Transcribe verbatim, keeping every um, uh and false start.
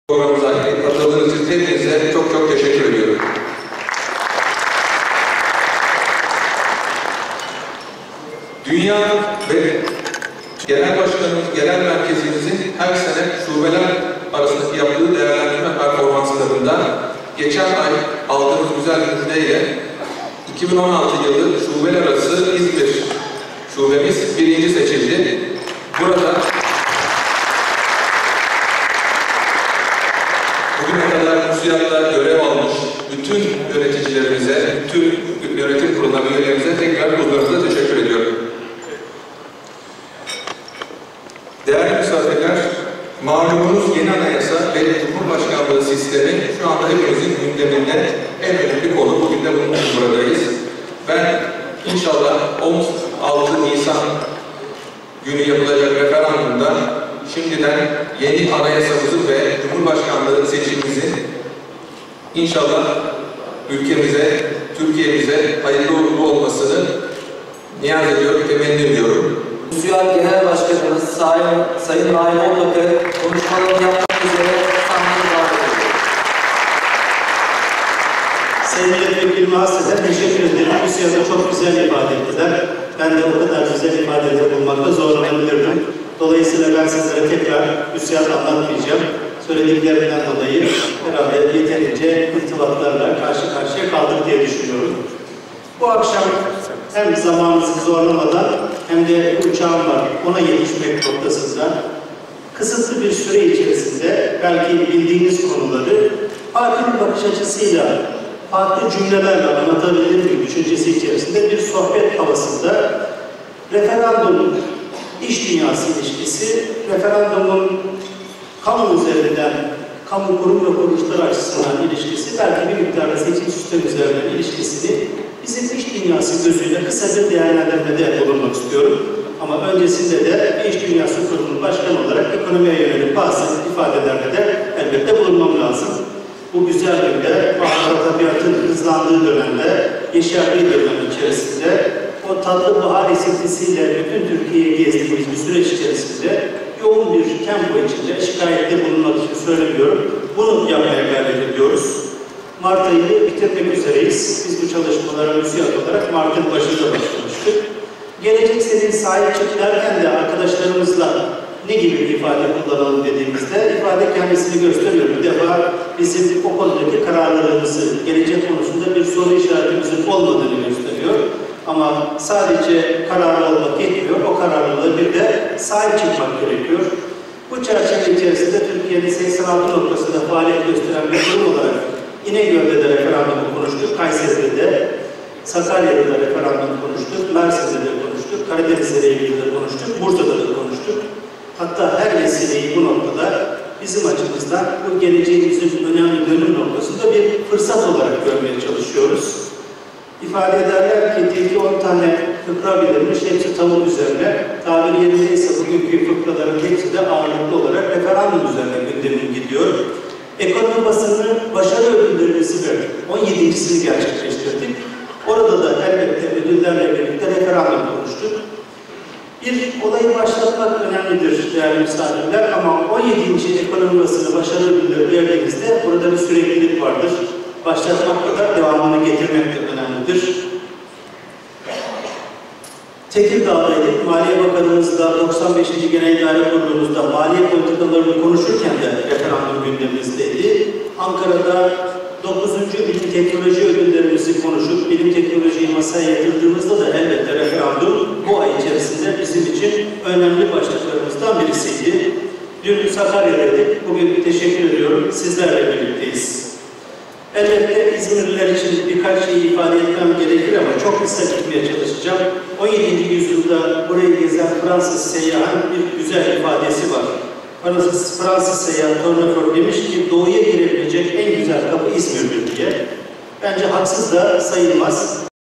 Programımıza katıldığınız için hepinize çok çok teşekkür ediyorum. Dünya ve Genel Başkanımız, Genel Merkezimizin her sene şubeler arasındaki yaptığı değerlendirme performanslarında geçen ay aldığımız güzel müjdeyle iki bin on altı yılı şubeler arası İzmir şubemiz birinci seçildi. Burada bugüne kadar MÜSİAD'da görev almış bütün yöneticilerimize, bütün yönetim kurulu üyelerimize tekrar huzurunuzda teşekkür ediyorum. Değerli misafirler, malumunuz yeni anayasa ve Cumhurbaşkanlığı sistemi şu anda hepimizin gündeminde en önemli konu. Bugün de bunun için buradayız. Ben inşallah on altı Nisan günü yapılacak referandumda şimdiden yeni anayasamızı ve Cumhurbaşkanlığı seçimimizin inşallah ülkemize, Türkiye'mize hayırlı uğurlu olmasını niyaz ediyorum, temenni ediyorum. MÜSİAD Genel Başkanımız Sayın, Sayın Naim Onbak'ı konuşmalarını yapmak üzere sahneye davet ediyorum. Sayın Milletvekili Mahsus'a teşekkür ederim. MÜSİAD'ı çok güzel ifade ettiler. Ben de o kadar güzel ifadede bulmakta zorlanabilirdim. Dolayısıyla ben sizlere tekrar MÜSİAD anlatmayacağım. Söylediklerinden dolayı herhalde yeterince irtibatlarla karşı karşıya kaldık diye düşünüyorum. Bu akşam hem zamanınızı zorlamadan hem de uçağım var, ona yetişmek noktasında kısıtlı bir süre içerisinde belki bildiğiniz konuları farklı bir bakış açısıyla, farklı cümlelerle anlatabilir bir düşüncesi içerisinde bir sohbet havasında referandum, iş dünyası ilişkisi, referandumun kamu üzerinden, kamu kurum ve kuruluşlar açısından ilişkisi, belki bir miktarda seçim sistemi üzerinden ilişkisini bizim iş dünyası gözüyle kısa bir değerlendirmede bulunmak istiyorum. Ama öncesinde de İş Dünyası Kurulu'nun başkanı olarak ekonomiye yönelik bazı ifadelerde de elbette bulunmam lazım. Bu güzel günde, bahar tabiatın hızlandığı dönemde, yeşerdiği dönem içerisinde, o tatlı bahar esintisiyle bütün Türkiye'yi gezdiğimiz bir süreç içerisinde yoğun bir tempo içinde şikayette bulunmak için söylemiyorum. Bunu yapmaya gayret ediyoruz. Mart ayını bitirmek üzereyiz. Biz bu çalışmalara MÜSİAD olarak Mart'ın başında başlamıştık. Gelecek senin sahip çık derken de arkadaşlarımızla ne gibi bir ifade kullanalım dediğimizde ifade kendisini gösteriyor. Bir defa bizim o konudaki kararlılığımızı, gelecek konusunda bir soru işaretimizin olmadığını gösteriyor. Ama sadece kararlı olmak yetmiyor. O kararlılığa bir de sahip çıkmak gerekiyor. Bu çerçeve içerisinde Türkiye'nin seksen altı noktasında faaliyet gösteren bir kurum olarak İnegöl'de de referandumu konuştuk, Kayseri'de de, Sakarya'da da referandumu konuştuk, Mersin'de de konuştuk, Karadeniz'le ilgili de konuştuk, Bursa'da da konuştuk. Hatta her vesileyi bu noktada bizim açımızdan bu geleceğimizin önemli dönüm noktasında bir fırsat olarak görmeye çalışıyoruz. İfade ederler ki tilki on tane fıkra bilirmiş, hepsi tavuk üzerine. Tabiri yerindeyse bugünkü fıkraların hepsi de ağırlıklı olarak referandum üzerine gündemin gidiyor. Ekonomi basının başarı ödüllerimizi verdik. on yedincisini gerçekleştirdik. Orada da elbette ödüllerle birlikte referandum konuştuk. Bir olayı başlatmak önemlidir değerli misafirler ama on yedinci ekonomi basını başarı ödülleri verdiğimizde burada bir süreklilik vardır. Başlatmak kadar devamını getirmek de önemlidir. Tekirdağ'daydık. Maliye Bakanımızla doksan beşinci Genel İdare Kurulumuzda maliye politikalarını konuşurken de referandum gündemimizdeydi. Ankara'da dokuzuncu Bilim Teknoloji Ödüllerimizi konuşup bilim teknolojiyi masaya yatırdığımızda da elbette referandum bu ay içerisinde bizim için önemli başlıklarımızdan birisiydi. Dün Sakarya'daydık. Bugün teşekkür ediyorum. Sizlerle birlikteyiz. Elbette İzmirliler için birkaç şey ifade etmem gerekir ama çok kısa gitmeye çalışacağım. on yedinci yüzyılda burayı gezen Fransız seyyahın bir güzel ifadesi var. Fransız, Fransız seyyah Tournefort demiş ki doğuya girebilecek en güzel kapı İzmir'dir diye. Bence haksız da sayılmaz.